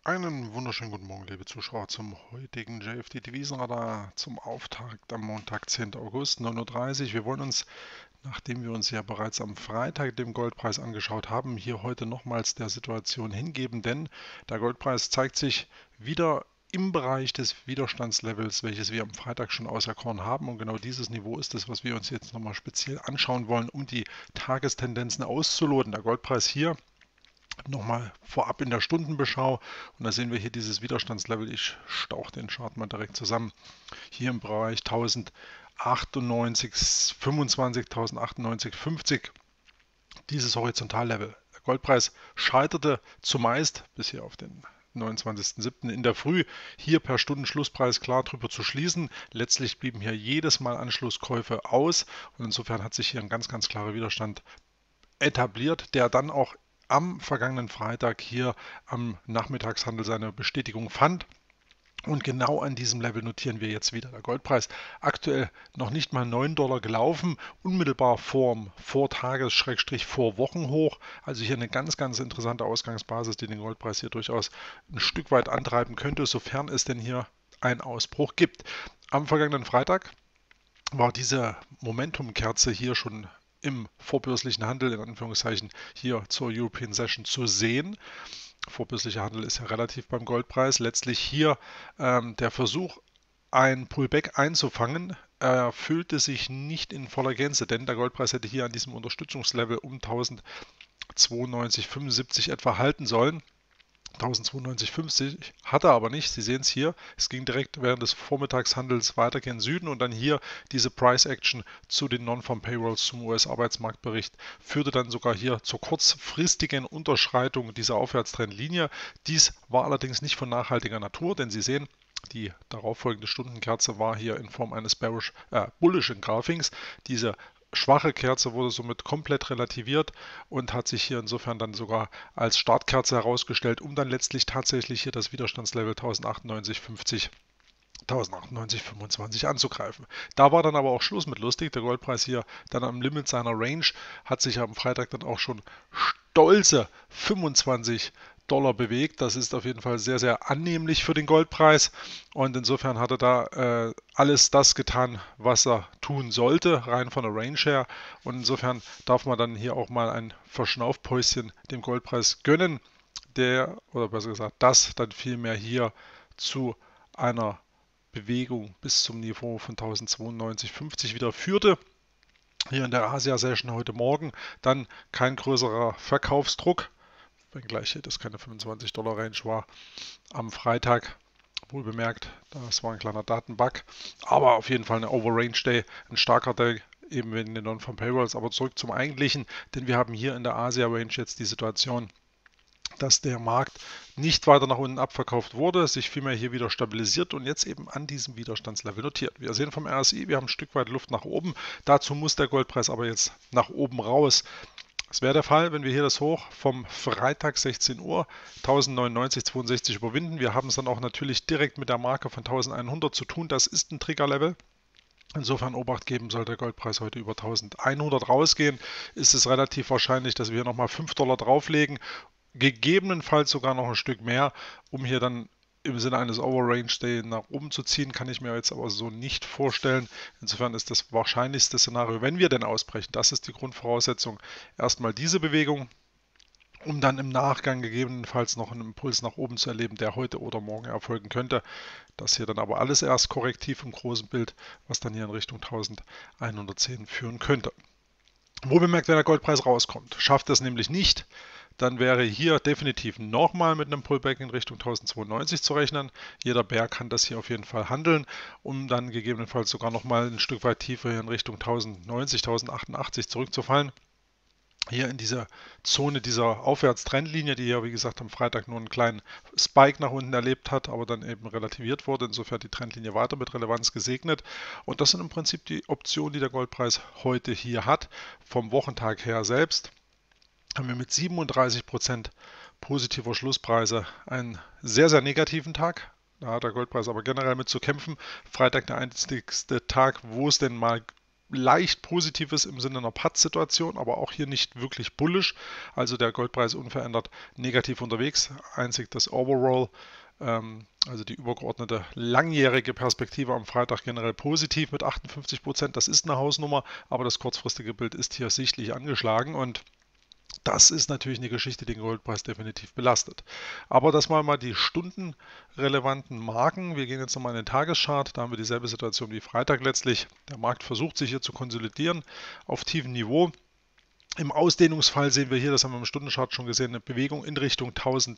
Einen wunderschönen guten Morgen, liebe Zuschauer, zum heutigen JFD Devisenradar zum Auftakt am Montag, 10. August, 9:30 Uhr. Wir wollen uns, nachdem wir uns ja bereits am Freitag den Goldpreis angeschaut haben, hier heute nochmals der Situation hingeben, denn der Goldpreis zeigt sich wieder im Bereich des Widerstandslevels, welches wir am Freitag schon auserkoren haben. Und genau dieses Niveau ist es, was wir uns jetzt nochmal speziell anschauen wollen, um die Tagestendenzen auszuloten. Der Goldpreis hier nochmal vorab in der Stundenbeschau und da sehen wir hier dieses Widerstandslevel. Ich stauche den Chart mal direkt zusammen. Hier im Bereich 1098,25, 1098,50, dieses Horizontallevel. Der Goldpreis scheiterte zumeist bis hier auf den 29.07. in der Früh hier per Stundenschlusspreis klar drüber zu schließen. Letztlich blieben hier jedes Mal Anschlusskäufe aus und insofern hat sich hier ein ganz klarer Widerstand etabliert, der dann auch am vergangenen Freitag hier am Nachmittagshandel seine Bestätigung fand. Und genau an diesem Level notieren wir jetzt wieder. Der Goldpreis aktuell noch nicht mal $9 gelaufen, unmittelbar vor Tages-Vorwochenhoch. Also hier eine ganz interessante Ausgangsbasis, die den Goldpreis hier durchaus ein Stück weit antreiben könnte, sofern es denn hier einen Ausbruch gibt. Am vergangenen Freitag war diese Momentum-Kerze hier schon im vorbörslichen Handel, in Anführungszeichen, hier zur European Session zu sehen. Vorbörslicher Handel ist ja relativ beim Goldpreis. Letztlich hier der Versuch, ein Pullback einzufangen, erfüllte sich nicht in voller Gänze, denn der Goldpreis hätte hier an diesem Unterstützungslevel um 1092,75 etwa halten sollen. 1092,50 hat er aber nicht. Sie sehen es hier. Es ging direkt während des Vormittagshandels weiter gen Süden und dann hier diese Price Action zu den Non-Farm Payrolls zum US-Arbeitsmarktbericht führte dann sogar hier zur kurzfristigen Unterschreitung dieser Aufwärtstrendlinie. Dies war allerdings nicht von nachhaltiger Natur, denn Sie sehen, die darauffolgende Stundenkerze war hier in Form eines bullish Engulfings. Diese schwache Kerze wurde somit komplett relativiert und hat sich hier insofern dann sogar als Startkerze herausgestellt, um dann letztlich tatsächlich hier das Widerstandslevel 1098,50 1098,25 anzugreifen. Da war dann aber auch Schluss mit lustig. Der Goldpreis hier dann am Limit seiner Range hat sich am Freitag dann auch schon stolze $25 bewegt. Das ist auf jeden Fall sehr annehmlich für den Goldpreis und insofern hat er da alles das getan, was er tun sollte, rein von der Range her, und insofern darf man dann hier auch mal ein Verschnaufpäuschen dem Goldpreis gönnen, oder besser gesagt, das dann vielmehr hier zu einer Bewegung bis zum Niveau von 1092,50 wieder führte. Hier in der Asia-Session heute Morgen dann kein größerer Verkaufsdruck, wenngleich das keine $25-Range war am Freitag. Wohl bemerkt, das war ein kleiner Datenbug, aber auf jeden Fall eine Overrange Day, ein starker Day, eben wegen den Non-Farm Payrolls. Aber zurück zum Eigentlichen, denn wir haben hier in der Asia-Range jetzt die Situation, dass der Markt nicht weiter nach unten abverkauft wurde, sich vielmehr hier wieder stabilisiert und jetzt eben an diesem Widerstandslevel notiert. Wir sehen vom RSI, wir haben ein Stück weit Luft nach oben. Dazu muss der Goldpreis aber jetzt nach oben raus. Das wäre der Fall, wenn wir hier das Hoch vom Freitag 16 Uhr 1099,62 überwinden. Wir haben es dann auch natürlich direkt mit der Marke von 1100 zu tun. Das ist ein Triggerlevel. Insofern Obacht geben, sollte der Goldpreis heute über 1100 rausgehen, ist es relativ wahrscheinlich, dass wir hier nochmal $5 drauflegen, gegebenenfalls sogar noch ein Stück mehr, um hier dann im Sinne eines Overrange Day nach oben zu ziehen, kann ich mir jetzt aber so nicht vorstellen. Insofern ist das wahrscheinlichste Szenario, wenn wir denn ausbrechen, das ist die Grundvoraussetzung, erstmal diese Bewegung, um dann im Nachgang gegebenenfalls noch einen Impuls nach oben zu erleben, der heute oder morgen erfolgen könnte. Das hier dann aber alles erst korrektiv im großen Bild, was dann hier in Richtung 1110 führen könnte. Wo bemerkt, wenn der Goldpreis rauskommt, schafft es nämlich nicht, dann wäre hier definitiv nochmal mit einem Pullback in Richtung 1092 zu rechnen. Jeder Bär kann das hier auf jeden Fall handeln, um dann gegebenenfalls sogar nochmal ein Stück weit tiefer hier in Richtung 1090, 1088 zurückzufallen. Hier in dieser Zone dieser Aufwärtstrendlinie, die ja wie gesagt am Freitag nur einen kleinen Spike nach unten erlebt hat, aber dann eben relativiert wurde, insofern die Trendlinie weiter mit Relevanz gesegnet. Und das sind im Prinzip die Optionen, die der Goldpreis heute hier hat. Vom Wochentag her selbst haben wir mit 37% positiver Schlusspreise einen sehr negativen Tag. Da hat der Goldpreis aber generell mit zu kämpfen. Freitag der einzigste Tag, wo es denn mal leicht positiv ist im Sinne einer Paz-Situation, aber auch hier nicht wirklich bullish. Also der Goldpreis unverändert negativ unterwegs. Einzig das Overall, also die übergeordnete langjährige Perspektive am Freitag generell positiv mit 58%. Das ist eine Hausnummer, aber das kurzfristige Bild ist hier sichtlich angeschlagen und das ist natürlich eine Geschichte, die den Goldpreis definitiv belastet. Aber das mal die stundenrelevanten Marken. Wir gehen jetzt nochmal in den Tageschart. Da haben wir dieselbe Situation wie Freitag letztlich. Der Markt versucht sich hier zu konsolidieren auf tiefem Niveau. Im Ausdehnungsfall sehen wir hier, das haben wir im Stundenchart schon gesehen, eine Bewegung in Richtung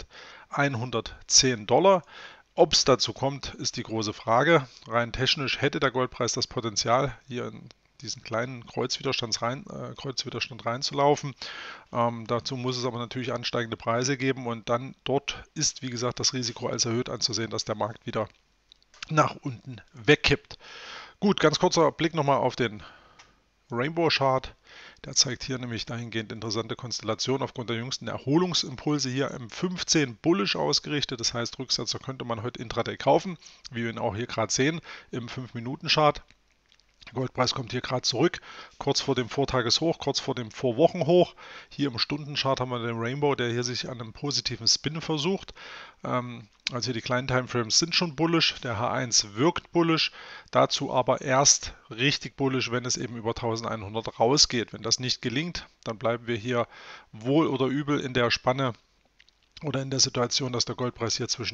1110 Dollar. Ob es dazu kommt, ist die große Frage. Rein technisch hätte der Goldpreis das Potenzial, hier in diesen kleinen Kreuzwiderstand reinzulaufen. Dazu muss es aber natürlich ansteigende Preise geben und dann dort ist, wie gesagt, das Risiko als erhöht anzusehen, dass der Markt wieder nach unten wegkippt. Gut, ganz kurzer Blick nochmal auf den Rainbow Chart. Der zeigt hier nämlich dahingehend interessante Konstellationen aufgrund der jüngsten Erholungsimpulse hier im 15 bullish ausgerichtet. Das heißt, Rücksetzer könnte man heute intraday kaufen, wie wir ihn auch hier gerade sehen im 5-Minuten-Chart. Der Goldpreis kommt hier gerade zurück, kurz vor dem Vortageshoch, kurz vor dem Vorwochenhoch. Hier im Stundenchart haben wir den Rainbow, der hier sich an einem positiven Spin versucht. Also hier die kleinen Timeframes sind schon bullish, der H1 wirkt bullish, dazu aber erst richtig bullish, wenn es eben über 1100 rausgeht. Wenn das nicht gelingt, dann bleiben wir hier wohl oder übel in der Spanne oder in der Situation, dass der Goldpreis hier zwischen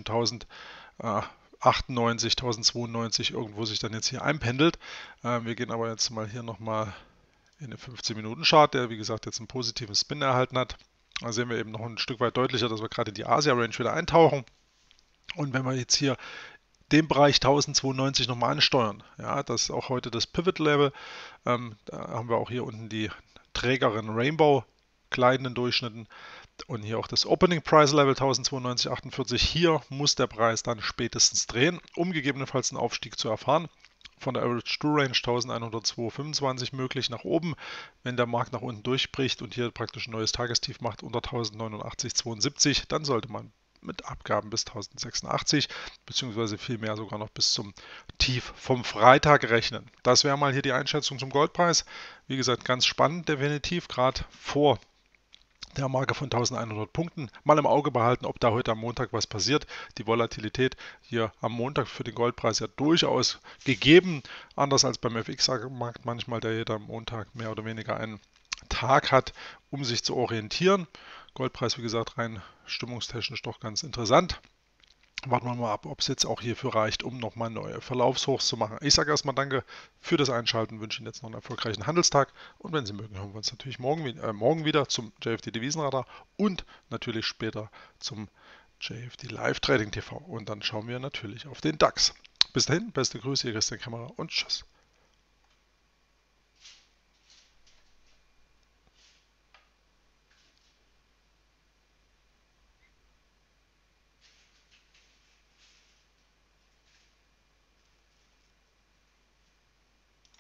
1098, 1092 irgendwo sich dann jetzt hier einpendelt. Wir gehen aber jetzt mal hier nochmal in den 15-Minuten-Chart, der wie gesagt jetzt einen positiven Spin erhalten hat. Da sehen wir eben noch ein Stück weit deutlicher, dass wir gerade in die Asia-Range wieder eintauchen. Und wenn wir jetzt hier den Bereich 1092 nochmal ansteuern, ja, das ist auch heute das Pivot-Level, da haben wir auch hier unten die trägeren Rainbow-gleitenden Durchschnitten. Und hier auch das Opening Price Level 1092,48. Hier muss der Preis dann spätestens drehen, um gegebenenfalls einen Aufstieg zu erfahren. Von der Average True Range 1102,25 möglich nach oben, wenn der Markt nach unten durchbricht und hier praktisch ein neues Tagestief macht unter 1089,72, dann sollte man mit Abgaben bis 1086 beziehungsweise vielmehr sogar noch bis zum Tief vom Freitag rechnen. Das wäre mal hier die Einschätzung zum Goldpreis. Wie gesagt, ganz spannend definitiv, gerade vor der Marke von 1100 Punkten. Mal im Auge behalten, ob da heute am Montag was passiert. Die Volatilität hier am Montag für den Goldpreis ja durchaus gegeben. Anders als beim FX-Markt manchmal, der jeder am Montag mehr oder weniger einen Tag hat, um sich zu orientieren. Goldpreis, wie gesagt, rein stimmungstechnisch doch ganz interessant. Warten wir mal ab, ob es jetzt auch hierfür reicht, um nochmal neue Verlaufshochs zu machen. Ich sage erstmal danke für das Einschalten, wünsche Ihnen jetzt noch einen erfolgreichen Handelstag und wenn Sie mögen, hören wir uns natürlich morgen wieder zum JFD Devisenradar und natürlich später zum JFD Live Trading TV und dann schauen wir natürlich auf den DAX. Bis dahin, beste Grüße, Ihr Christian Kämmerer und tschüss.